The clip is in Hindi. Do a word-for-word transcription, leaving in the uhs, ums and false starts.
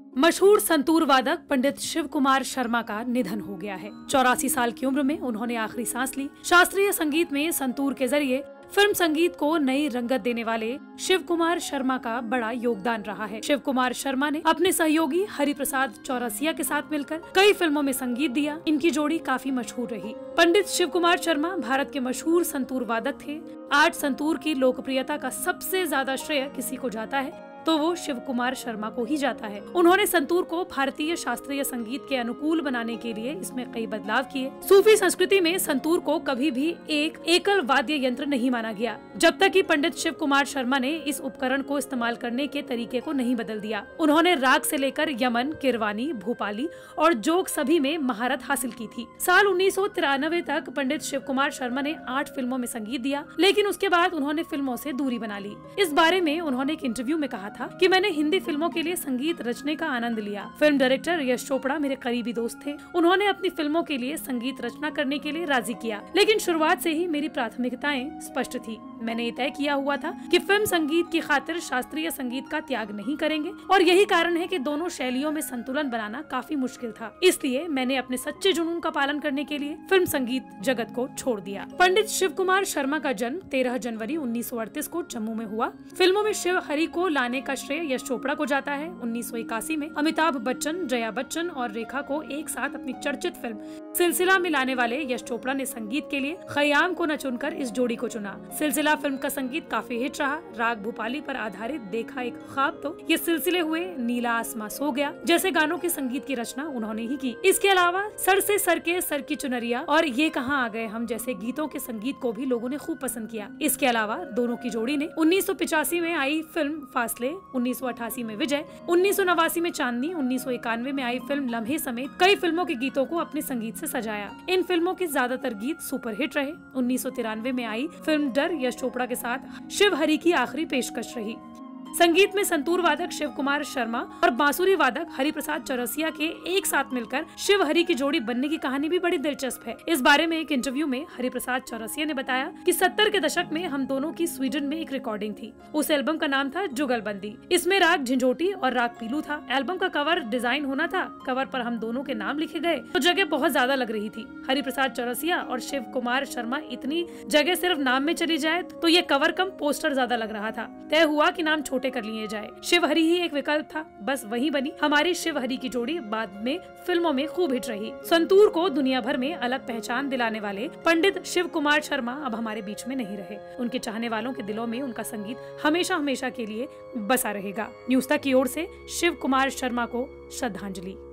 मशहूर संतूर वादक पंडित शिव कुमार शर्मा का निधन हो गया है। चौरासी साल की उम्र में उन्होंने आखिरी सांस ली। शास्त्रीय संगीत में संतूर के जरिए फिल्म संगीत को नई रंगत देने वाले शिव कुमार शर्मा का बड़ा योगदान रहा है। शिव कुमार शर्मा ने अपने सहयोगी हरि प्रसाद चौरसिया के साथ मिलकर कई फिल्मों में संगीत दिया। इनकी जोड़ी काफी मशहूर रही। पंडित शिव कुमार शर्मा भारत के मशहूर संतूर वादक थे। आज संतूर की लोकप्रियता का सबसे ज्यादा श्रेय किसी को जाता है तो वो शिव कुमार शर्मा को ही जाता है। उन्होंने संतूर को भारतीय शास्त्रीय संगीत के अनुकूल बनाने के लिए इसमें कई बदलाव किए। सूफी संस्कृति में संतूर को कभी भी एक एकल वाद्य यंत्र नहीं माना गया, जब तक कि पंडित शिव कुमार शर्मा ने इस उपकरण को इस्तेमाल करने के तरीके को नहीं बदल दिया। उन्होंने राग से लेकर यमन, किरवानी, भूपाली और जोग सभी में महारत हासिल की थी। साल उन्नीस सौ तिरानवे तक पंडित शिव कुमार शर्मा ने आठ फिल्मों में संगीत दिया, लेकिन उसके बाद उन्होंने फिल्मों से दूरी बना ली। इस बारे में उन्होंने एक इंटरव्यू में कहा था कि मैंने हिंदी फिल्मों के लिए संगीत रचने का आनंद लिया। फिल्म डायरेक्टर यश चोपड़ा मेरे करीबी दोस्त थे। उन्होंने अपनी फिल्मों के लिए संगीत रचना करने के लिए राजी किया, लेकिन शुरुआत से ही मेरी प्राथमिकताएं स्पष्ट थी। मैंने ये तय किया हुआ था कि फिल्म संगीत की खातिर शास्त्रीय संगीत का त्याग नहीं करेंगे, और यही कारण है कि दोनों शैलियों में संतुलन बनाना काफी मुश्किल था। इसलिए मैंने अपने सच्चे जुनून का पालन करने के लिए फिल्म संगीत जगत को छोड़ दिया। पंडित शिव कुमार शर्मा का जन्म तेरह जनवरी उन्नीस सौ अड़तीस को जम्मू में हुआ। फिल्मों में शिव हरि को लाने का श्रेय यश चोपड़ा को जाता है। उन्नीस सौ इक्यासी में अमिताभ बच्चन, जया बच्चन और रेखा को एक साथ अपनी चर्चित फिल्म सिलसिला में लाने वाले यश चोपड़ा ने संगीत के लिए खयाम को न चुनकर इस जोड़ी को चुना। सिलसिला फिल्म का संगीत काफी हिट रहा। राग भूपाली पर आधारित देखा एक ख्वाब तो ये सिलसिले हुए, नीला आसमां सो गया जैसे गानों के संगीत की रचना उन्होंने ही की। इसके अलावा सर से सर के सर की चुनरिया और ये कहाँ आ गए हम जैसे गीतों के संगीत को भी लोगों ने खूब पसंद किया। इसके अलावा दोनों की जोड़ी ने उन्नीस सौ पिचासी में आई फिल्म फासले, उन्नीस सौ अठासी में विजय, उन्नीस सौ नवासी में चांदनी, उन्नीस सौ इक्यानवे में आई फिल्म लम्हे समेत कई फिल्मों के गीतों को अपने संगीत से सजाया। इन फिल्मों के ज्यादातर गीत सुपरहिट रहे। उन्नीस सौ तिरानवे में आई फिल्म डर यश चोपड़ा के साथ शिव हरि की आखिरी पेशकश रही। संगीत में संतूर वादक शिव कुमार शर्मा और बांसुरी वादक हरि प्रसाद चौरसिया के एक साथ मिलकर शिव हरि की जोड़ी बनने की कहानी भी बड़ी दिलचस्प है। इस बारे में एक इंटरव्यू में हरि प्रसाद चौरसिया ने बताया कि सत्तर के दशक में हम दोनों की स्वीडन में एक रिकॉर्डिंग थी। उस एल्बम का नाम था जुगलबंदी। इसमें राग झंझोटी और राग पीलू था। एल्बम का कवर डिजाइन होना था। कवर पर हम दोनों के नाम लिखे गए तो जगह बहुत ज्यादा लग रही थी। हरि प्रसाद चौरसिया और शिव कुमार शर्मा इतनी जगह सिर्फ नाम में चली जाए तो ये कवर कम पोस्टर ज्यादा लग रहा था। तय हुआ कि नाम छोटे कर लिए जाए। शिव हरि ही एक विकल्प था। बस वही बनी हमारी शिव हरि की जोड़ी। बाद में फिल्मों में खूब हिट रही। संतूर को दुनिया भर में अलग पहचान दिलाने वाले पंडित शिव कुमार शर्मा अब हमारे बीच में नहीं रहे। उनके चाहने वालों के दिलों में उनका संगीत हमेशा हमेशा के लिए बसा रहेगा। न्यूज़ तक की ओर से शिव कुमार शर्मा को श्रद्धांजलि।